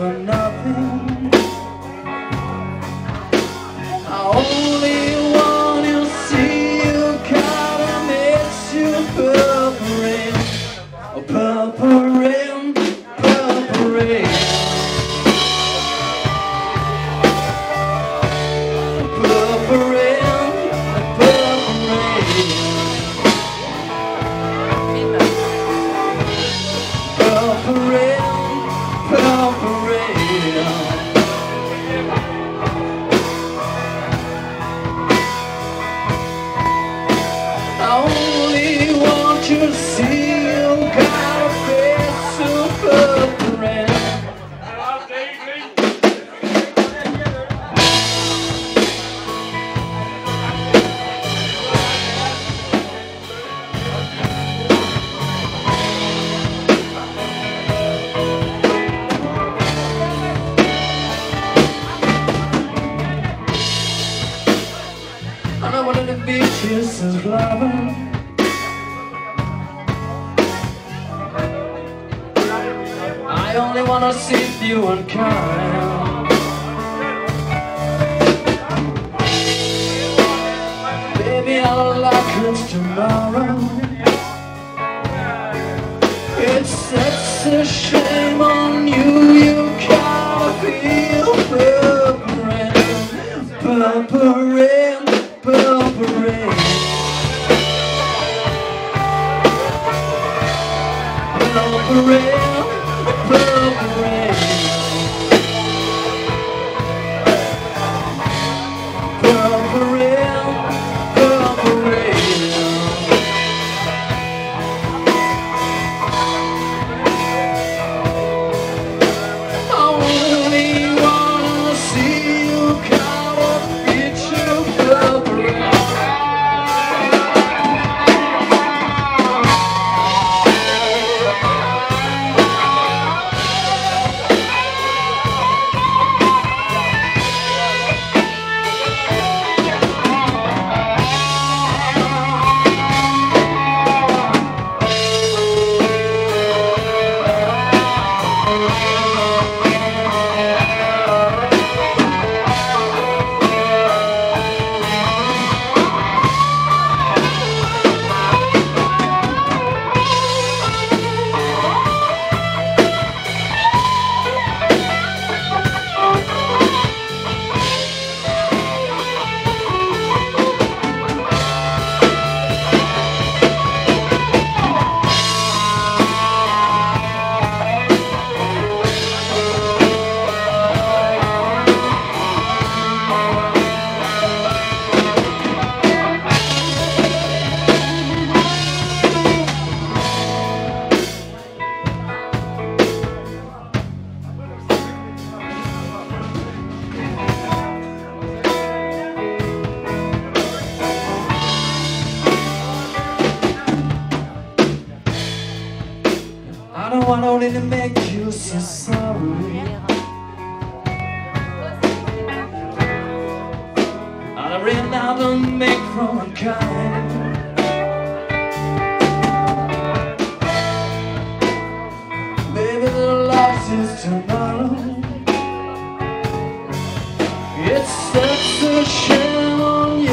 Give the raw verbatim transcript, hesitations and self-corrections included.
for nothing. I only want to see you kind of makes you purple rain, purple rain, purple rain, purple rain, purple rain, purple rain, purple rain. I only want you to see you got a face of purple rain. I know one of the beaches is loving. I only wanna see you and kind. Baby, I'll like it's tomorrow. It's such a shame on you. You gotta feel purple rain, purple rain, purple rain, purple rain, purple rain, purple rain, purple rain. I only wanna see you kind of picture purple rain. I don't want only to make you so sorry. I ran out to make from unkind. Maybe the loss is tomorrow. It's such a shame on you.